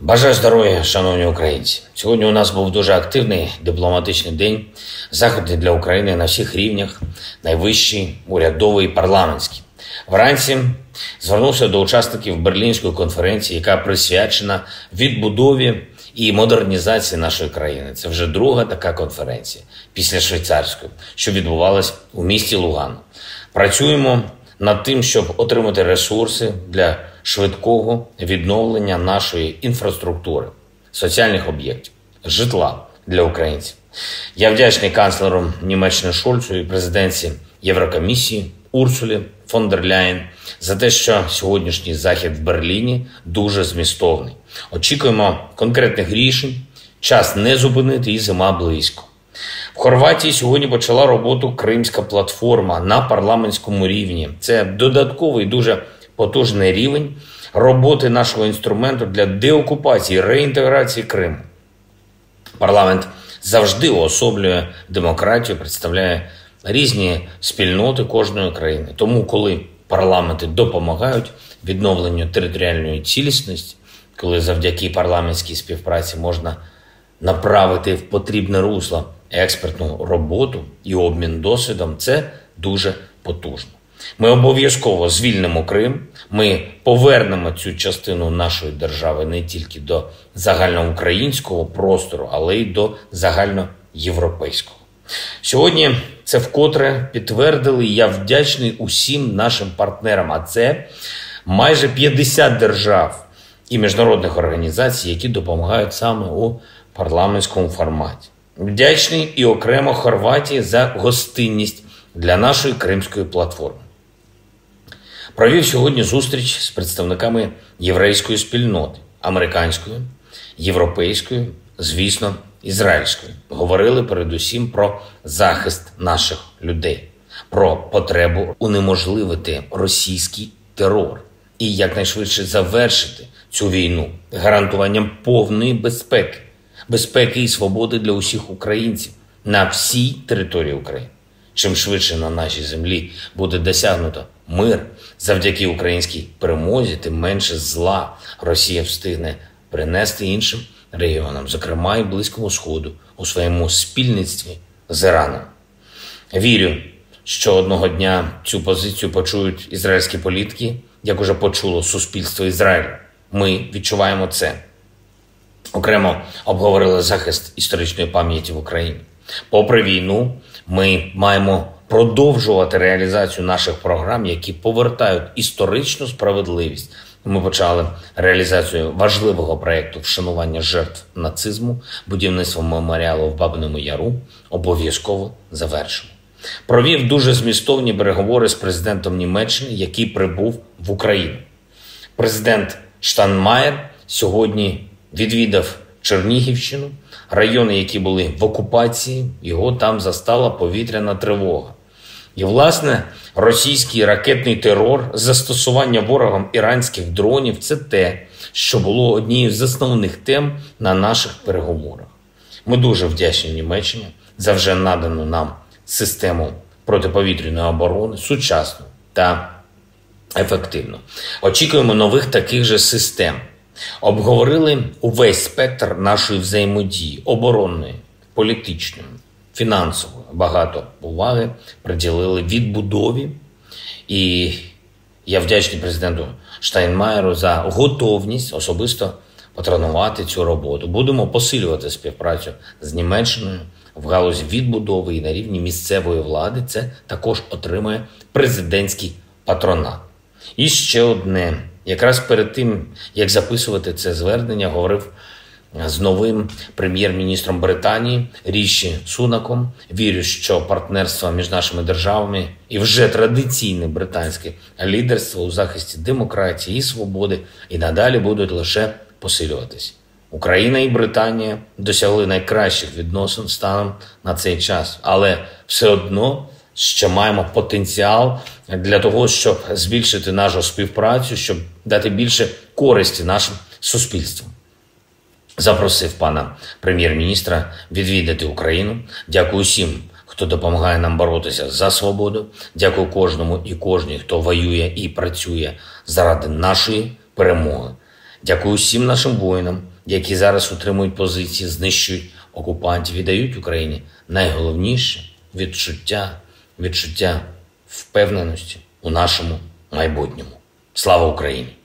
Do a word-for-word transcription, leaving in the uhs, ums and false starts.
Бажаю здоров'я, шановні українці. Сьогодні у нас був дуже активний дипломатичний день. Заходи для України на всіх рівнях, найвищий, урядовий, парламентський. Вранці звернувся до учасників Берлінської конференції, яка присвячена відбудові і модернізації нашої країни. Це вже друга така конференція після швейцарської, що відбувалась у місті Лугано. Працюємо над тим, щоб отримати ресурси для швидкого відновлення нашої інфраструктури, соціальних об'єктів, житла для українців. Я вдячний канцлеру Німеччини Шольцу і президентці Єврокомісії Урсулі фон дер Ляєн за те, що сьогоднішній захід в Берліні дуже змістовний. Очікуємо конкретних рішень, час не зупинити і зима близько. В Хорватії сьогодні почала роботу Кримська платформа на парламентському рівні. Це додатковий дуже потужний рівень роботи нашого інструменту для деокупації, реінтеграції Криму. Парламент завжди уособлює демократію, представляє різні спільноти кожної країни. Тому, коли парламенти допомагають відновленню територіальної цілісності, коли завдяки парламентській співпраці можна направити в потрібне русло експертну роботу і обмін досвідом, це дуже потужно. Ми обов'язково звільнимо Крим, ми повернемо цю частину нашої держави не тільки до загальноукраїнського простору, але й до загальноєвропейського. Сьогодні це вкотре підтвердили, і я вдячний усім нашим партнерам, а це майже п'ятдесят держав і міжнародних організацій, які допомагають саме у парламентському форматі. Вдячний і окремо Хорватії за гостинність для нашої Кримської платформи. Провів сьогодні зустріч з представниками єврейської спільноти, американської, європейської, звісно, ізраїльської. Говорили передусім про захист наших людей, про потребу унеможливити російський терор і якнайшвидше завершити цю війну гарантуванням повної безпеки, безпеки і свободи для усіх українців на всій території України. Чим швидше на нашій землі буде досягнуто мир завдяки українській перемозі, тим менше зла Росія встигне принести іншим регіонам, зокрема і Близькому Сходу, у своєму спільництві з Іраном. Вірю, що одного дня цю позицію почують ізраїльські політики, як уже почуло суспільство Ізраїлю. Ми відчуваємо це. Окремо обговорили захист історичної пам'яті в Україні. Попри війну, ми маємо продовжувати реалізацію наших програм, які повертають історичну справедливість. Ми почали реалізацію важливого проєкту вшанування жертв нацизму, будівництво меморіалу в Бабиному Яру, обов'язково завершимо. Провів дуже змістовні переговори з президентом Німеччини, який прибув в Україну. Президент Штайнмаєр сьогодні відвідав Чернігівщину, райони, які були в окупації, його там застала повітряна тривога. І, власне, російський ракетний терор, застосування ворогом іранських дронів – це те, що було однією з основних тем на наших переговорах. Ми дуже вдячні Німеччині за вже надану нам систему протиповітряної оборони, сучасну та ефективну. Очікуємо нових таких же систем. Обговорили увесь спектр нашої взаємодії – оборонної, політичної, фінансової. Багато уваги приділили відбудові. І я вдячний президенту Штайнмаєру за готовність особисто патронувати цю роботу. Будемо посилювати співпрацю з Німеччиною в галузі відбудови і на рівні місцевої влади. Це також отримає президентський патронат. І ще одне. Якраз перед тим, як записувати це звернення, говорив з новим прем'єр-міністром Британії Ріші Сунаком. Вірю, що партнерство між нашими державами і вже традиційне британське лідерство у захисті демократії і свободи і надалі будуть лише посилюватись. Україна і Британія досягли найкращих відносин станом на цей час, але все одно ще маємо потенціал для того, щоб збільшити нашу співпрацю, щоб дати більше користі нашим суспільствам. Запросив пана прем'єр-міністра відвідати Україну. Дякую всім, хто допомагає нам боротися за свободу. Дякую кожному і кожній, хто воює і працює заради нашої перемоги. Дякую всім нашим воїнам, які зараз утримують позиції, знищують окупантів і дають Україні найголовніше відчуття, відчуття впевненості у нашому майбутньому. Слава Україні!